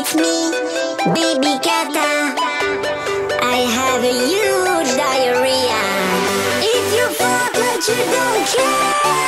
it's me, baby Kata. I have a huge diarrhea. If you fuck, but you don't care.